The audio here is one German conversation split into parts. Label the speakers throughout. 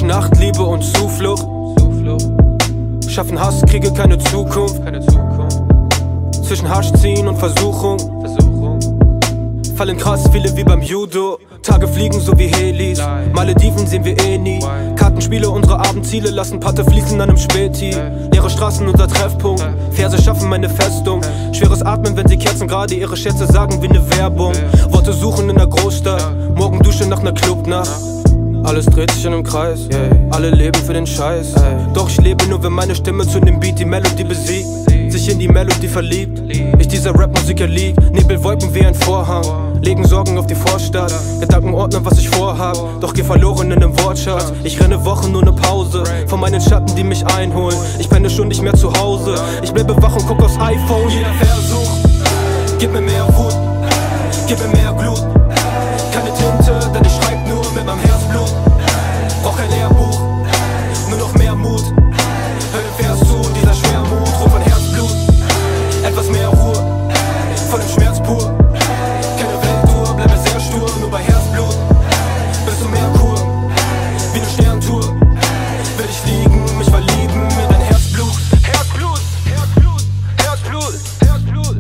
Speaker 1: Zwischen Nacht, Liebe und Zuflucht. Schaffen Hass, Kriege, keine Zukunft. Zwischen Hasch ziehen und Versuchung. Fallen krass viele wie beim Judo. Tage fliegen so wie Helis. Malediven sehen wir eh nie. Kartenspiele, unsere Abendziele lassen Patte fließen an einem Späti. Leere Straßen, unser Treffpunkt. Verse schaffen meine Festung. Schweres Atmen, wenn sie Kerzen gerade ihre Schätze sagen wie ne Werbung. Worte suchen in der Großstadt. Morgen Dusche nach ner Clubnacht. Alles dreht sich in einem Kreis, alle leben für den Scheiß. Doch ich lebe nur, wenn meine Stimme zu dem Beat die Melodie besiegt. Sich in die Melodie verliebt, ich dieser Rapmusiker lieg. Nebelwolken wie ein Vorhang, legen Sorgen auf die Vorstadt. Gedanken ordnen, was ich vorhab, doch geh verloren in nem Wortschatz. Ich renne Wochen ohne Pause, von meinen Schatten, die mich einholen. Ich penne schon nicht mehr zu Hause, ich bleibe wach und guck aufs iPhone. Jeder Versuch, gib mir mehr Wut, gib mir mehr Glut. Keine Tinte, denn ich schreib nur mit meinem Herzblut. Brauch kein Lehrbuch, nur noch mehr Mut. Hör den Vers zu, dieser Schwermut, Ruf von Herzblut. Etwas mehr Ruhe, von dem Schmerz pur. Keine Welttour, bleibe sehr stur, nur bei Herzblut. Bist du Merkur, wie ne Sterntour. Will ich fliegen, mich verlieben in dein Herzblut. Herzblut, Herzblut, Herzblut, Herzblut.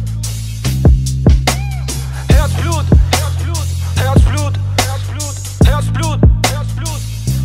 Speaker 1: Herzblut, Herzblut, Herzblut, Herzblut, Herzblut.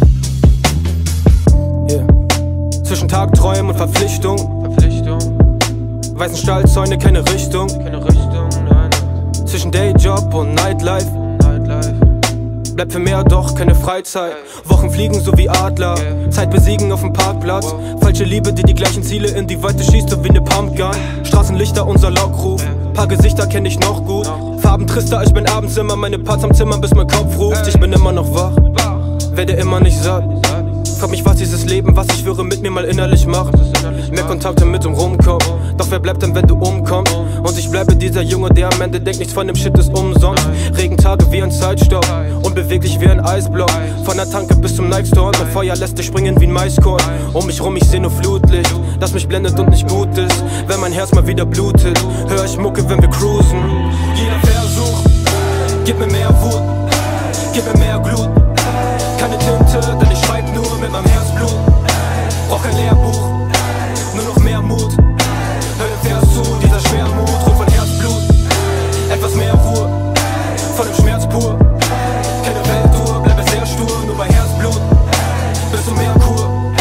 Speaker 1: Yeah. Zwischen Tagträumen und Verpflichtung. Weißen Stahlzäune, keine Richtung. Nein. Zwischen Dayjob und Nightlife. Bleibt für mehr, doch keine Freizeit. Wochen fliegen so wie Adler. Zeit besiegen auf dem Parkplatz. Falsche Liebe, die die gleichen Ziele in die Weite schießt, so wie ne Pumpgun. Straßenlichter, unser Lockruf. Paar Gesichter kenn ich noch gut. Farben trister, ich bin abends immer meine Parts am Zimmer, bis mein Kopf ruft. Ich bin immer noch wach, werde immer nicht satt. Frag mich, was dieses Leben, was ich höre, mit mir mal innerlich macht. Mehr Kontakte mit dem Rumkommen. Doch wer bleibt denn, wenn du umkommst? Und ich bleibe dieser Junge, der am Ende denkt, nichts von dem Shit ist umsonst. Regentage wie ein Zeitstopp, unbeweglich wie ein Eisblock. Von der Tanke bis zum Nike Store, mein Feuer lässt dich springen wie ein Maiskorn. Um mich rum, ich seh nur Flutlicht, das mich blendet und nicht gut ist. Wenn mein Herz mal wieder blutet, hör ich Mucke, wenn wir cruisen. Jeder Versuch, gib mir mehr Wut, gib mir mehr Glut. Keine Tinte, denn ich schreib nur mit meinem Herzblut. Brauch kein Lehrbuch, nur noch mehr Mut. Hör den Vers zu, dieser Schwermut, Ruf von Herzblut. Etwas mehr Ruhe, von dem Schmerz pur. Keine Welttour, bleibe sehr stur, nur bei Herzblut. Bist du Merkur,